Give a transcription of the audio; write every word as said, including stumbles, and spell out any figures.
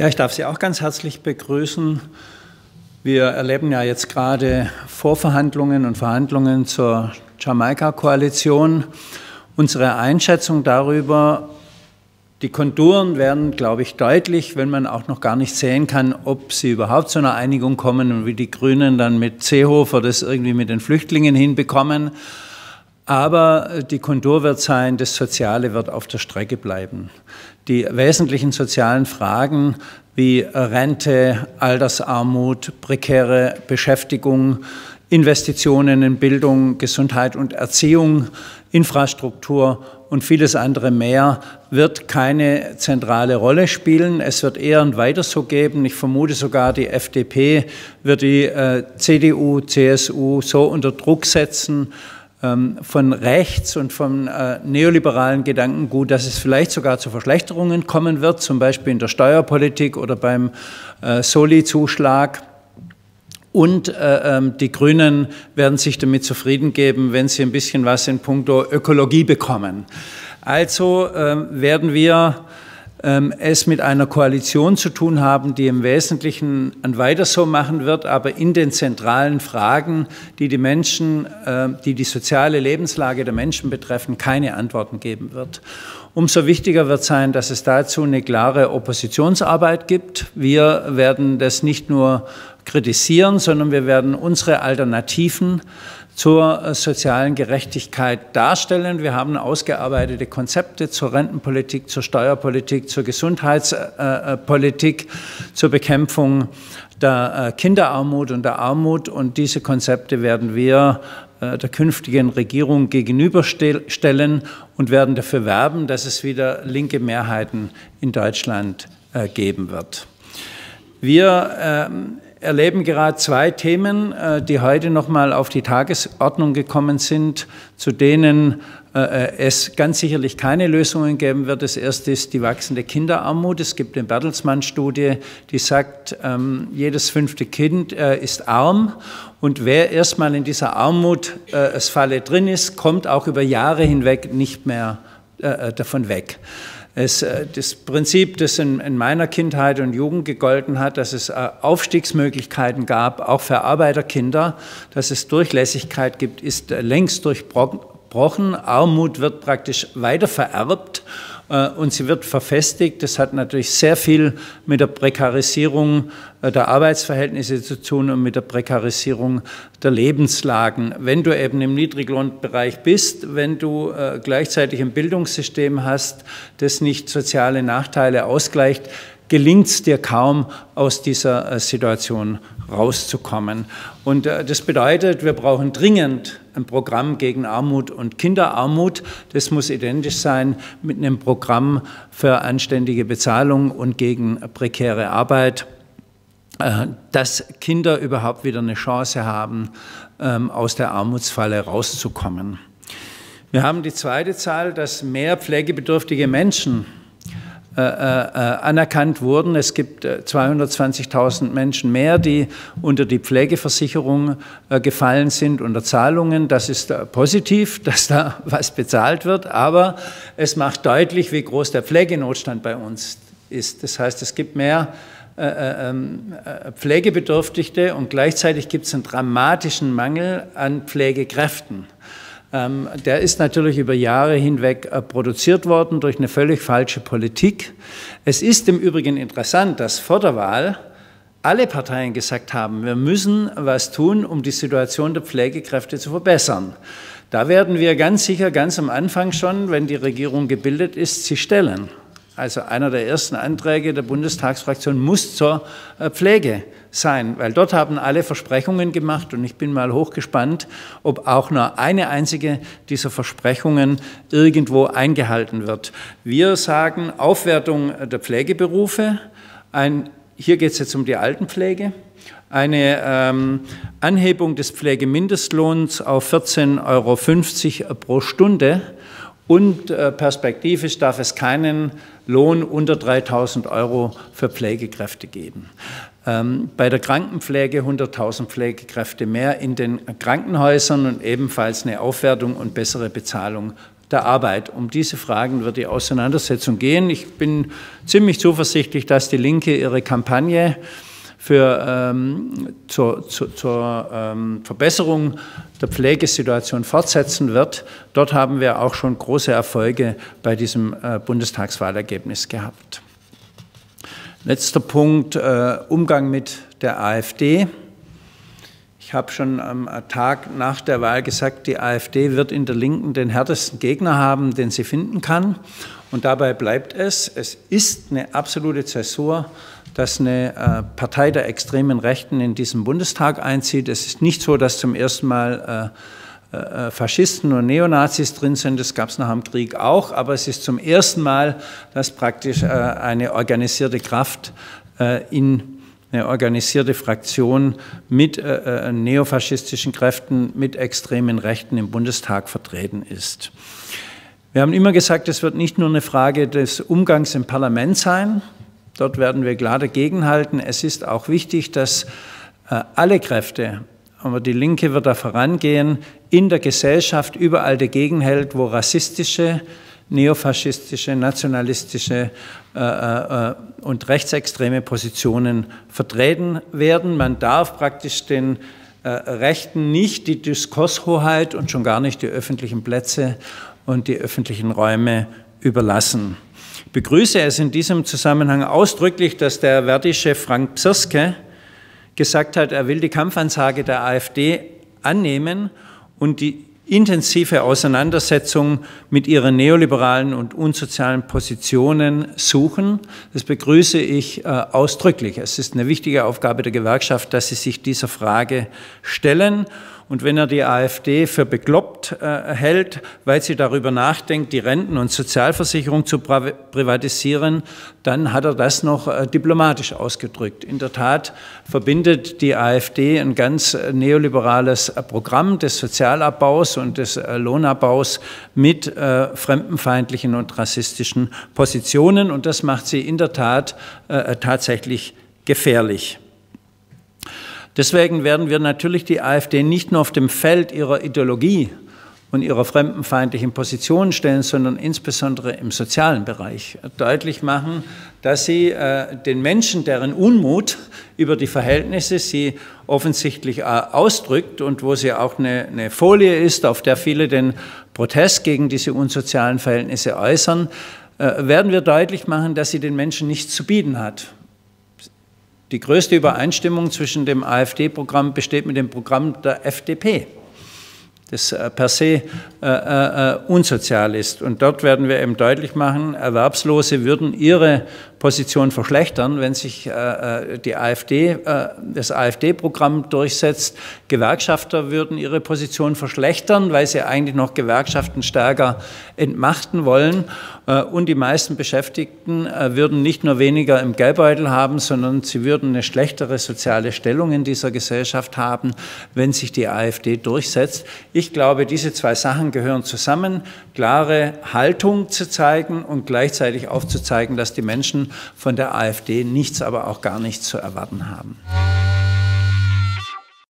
Ja, ich darf Sie auch ganz herzlich begrüßen. Wir erleben ja jetzt gerade Vorverhandlungen und Verhandlungen zur Jamaika-Koalition. Unsere Einschätzung darüber, die Konturen werden, glaube ich, deutlich, wenn man auch noch gar nicht sehen kann, ob sie überhaupt zu einer Einigung kommen und wie die Grünen dann mit Seehofer das irgendwie mit den Flüchtlingen hinbekommen. Aber die Kontur wird sein, das Soziale wird auf der Strecke bleiben. Die wesentlichen sozialen Fragen wie Rente, Altersarmut, prekäre Beschäftigung, Investitionen in Bildung, Gesundheit und Erziehung, Infrastruktur und vieles andere mehr wird keine zentrale Rolle spielen. Es wird eher ein Weiter so geben. Ich vermute sogar, die F D P wird die äh, C D U, C S U so unter Druck setzen ähm, von rechts und vom äh, neoliberalen Gedankengut, dass es vielleicht sogar zu Verschlechterungen kommen wird, zum Beispiel in der Steuerpolitik oder beim äh, Soli-Zuschlag. Und äh, äh, die Grünen werden sich damit zufrieden geben, wenn sie ein bisschen was in puncto Ökologie bekommen. Also äh, werden wir äh, es mit einer Koalition zu tun haben, die im Wesentlichen ein Weiter so machen wird, aber in den zentralen Fragen, die die Menschen, äh, die die soziale Lebenslage der Menschen betreffen, keine Antworten geben wird. Umso wichtiger wird sein, dass es dazu eine klare Oppositionsarbeit gibt. Wir werden das nicht nur kritisieren, sondern wir werden unsere Alternativen zur sozialen Gerechtigkeit darstellen. Wir haben ausgearbeitete Konzepte zur Rentenpolitik, zur Steuerpolitik, zur Gesundheitspolitik, zur Bekämpfung der Kinderarmut und der Armut. Und diese Konzepte werden wir der künftigen Regierung gegenüberstellen und werden dafür werben, dass es wieder linke Mehrheiten in Deutschland geben wird. Wir erleben gerade zwei Themen, die heute noch mal auf die Tagesordnung gekommen sind, zu denen es ganz sicherlich keine Lösungen geben wird. Das erste ist die wachsende Kinderarmut. Es gibt eine Bertelsmann-Studie, die sagt, jedes fünfte Kind ist arm. Und wer erstmal in dieser Armutsfalle drin ist, kommt auch über Jahre hinweg nicht mehr davon weg. Es, das Prinzip, das in, in meiner Kindheit und Jugend gegolten hat, dass es Aufstiegsmöglichkeiten gab, auch für Arbeiterkinder, dass es Durchlässigkeit gibt, ist längst durchbrochen. Armut wird praktisch weiter vererbt und sie wird verfestigt. Das hat natürlich sehr viel mit der Prekarisierung der Arbeitsverhältnisse zu tun und mit der Prekarisierung der Lebenslagen. Wenn du eben im Niedriglohnbereich bist, wenn du äh, gleichzeitig ein Bildungssystem hast, das nicht soziale Nachteile ausgleicht, gelingt es dir kaum, aus dieser äh, Situation rauszukommen. Und äh, das bedeutet, wir brauchen dringend ein Programm gegen Armut und Kinderarmut. Das muss identisch sein mit einem Programm für anständige Bezahlung und gegen prekäre Arbeit, dass Kinder überhaupt wieder eine Chance haben, aus der Armutsfalle rauszukommen. Wir haben die zweite Zahl, dass mehr pflegebedürftige Menschen äh, äh, anerkannt wurden. Es gibt zweihundertzwanzigtausend Menschen mehr, die unter die Pflegeversicherung äh, gefallen sind, unter Zahlungen. Das ist äh, positiv, dass da was bezahlt wird, aber es macht deutlich, wie groß der Pflegenotstand bei uns ist. Das heißt, es gibt mehr Pflegebedürftige und gleichzeitig gibt es einen dramatischen Mangel an Pflegekräften. Der ist natürlich über Jahre hinweg produziert worden durch eine völlig falsche Politik. Es ist im Übrigen interessant, dass vor der Wahl alle Parteien gesagt haben, wir müssen was tun, um die Situation der Pflegekräfte zu verbessern. Da werden wir ganz sicher ganz am Anfang schon, wenn die Regierung gebildet ist, sie stellen. Also einer der ersten Anträge der Bundestagsfraktion muss zur Pflege sein, weil dort haben alle Versprechungen gemacht und ich bin mal hochgespannt, ob auch nur eine einzige dieser Versprechungen irgendwo eingehalten wird. Wir sagen Aufwertung der Pflegeberufe, ein, hier geht es jetzt um die Altenpflege, eine ähm, Anhebung des Pflegemindestlohns auf vierzehn Euro fünfzig pro Stunde. Und äh, perspektivisch darf es keinen Lohn unter dreitausend Euro für Pflegekräfte geben. Ähm, bei der Krankenpflege hunderttausend Pflegekräfte mehr in den Krankenhäusern und ebenfalls eine Aufwertung und bessere Bezahlung der Arbeit. Um diese Fragen wird die Auseinandersetzung gehen. Ich bin ziemlich zuversichtlich, dass die Linke ihre Kampagne für, ähm, zur, zu, zur ähm, Verbesserung der Pflegesituation fortsetzen wird. Dort haben wir auch schon große Erfolge bei diesem äh, Bundestagswahlergebnis gehabt. Letzter Punkt, äh, Umgang mit der AfD. Ich habe schon am Tag nach der Wahl gesagt, die AfD wird in der Linken den härtesten Gegner haben, den sie finden kann. Und dabei bleibt es. Es ist eine absolute Zäsur, dass eine äh, Partei der extremen Rechten in diesen Bundestag einzieht. Es ist nicht so, dass zum ersten Mal äh, äh, Faschisten und Neonazis drin sind. Das gab es nach dem Krieg auch. Aber es ist zum ersten Mal, dass praktisch äh, eine organisierte Kraft äh, in eine organisierte Fraktion mit äh, äh, neofaschistischen Kräften, mit extremen Rechten im Bundestag vertreten ist. Wir haben immer gesagt, es wird nicht nur eine Frage des Umgangs im Parlament sein. Dort werden wir klar dagegenhalten. Es ist auch wichtig, dass äh, alle Kräfte, aber die Linke wird da vorangehen, in der Gesellschaft überall dagegen hält, wo rassistische, neofaschistische, nationalistische äh, äh, und rechtsextreme Positionen vertreten werden. Man darf praktisch den äh, Rechten nicht die Diskurshoheit und schon gar nicht die öffentlichen Plätze und die öffentlichen Räume überlassen. Ich begrüße es in diesem Zusammenhang ausdrücklich, dass der Verdi-Chef Frank Psirske gesagt hat, er will die Kampfansage der AfD annehmen und die intensive Auseinandersetzung mit ihren neoliberalen und unsozialen Positionen suchen. Das begrüße ich äh, ausdrücklich. Es ist eine wichtige Aufgabe der Gewerkschaft, dass sie sich dieser Frage stellen. Und wenn er die AfD für bekloppt äh, hält, weil sie darüber nachdenkt, die Renten- und Sozialversicherung zu privatisieren, dann hat er das noch äh, diplomatisch ausgedrückt. In der Tat verbindet die AfD ein ganz neoliberales äh, Programm des Sozialabbaus und des äh, Lohnabbaus mit äh, fremdenfeindlichen und rassistischen Positionen. Und das macht sie in der Tat äh, tatsächlich gefährlich. Deswegen werden wir natürlich die AfD nicht nur auf dem Feld ihrer Ideologie und ihrer fremdenfeindlichen Positionen stellen, sondern insbesondere im sozialen Bereich deutlich machen, dass sie äh, den Menschen, deren Unmut über die Verhältnisse sie offensichtlich äh, ausdrückt und wo sie auch eine, eine Folie ist, auf der viele den Protest gegen diese unsozialen Verhältnisse äußern, äh, werden wir deutlich machen, dass sie den Menschen nichts zu bieten hat. Die größte Übereinstimmung zwischen dem AfD-Programm besteht mit dem Programm der F D P, das äh, per se äh, äh, unsozial ist. Und dort werden wir eben deutlich machen, Erwerbslose würden ihre Position verschlechtern, wenn sich äh, die AfD, äh, das AfD-Programm durchsetzt. Gewerkschafter würden ihre Position verschlechtern, weil sie eigentlich noch Gewerkschaften stärker entmachten wollen. Äh, und die meisten Beschäftigten äh, würden nicht nur weniger im Geldbeutel haben, sondern sie würden eine schlechtere soziale Stellung in dieser Gesellschaft haben, wenn sich die AfD durchsetzt. Ich glaube, diese zwei Sachen gehören zusammen, klare Haltung zu zeigen und gleichzeitig aufzuzeigen, dass die Menschen von der AfD nichts, aber auch gar nichts zu erwarten haben.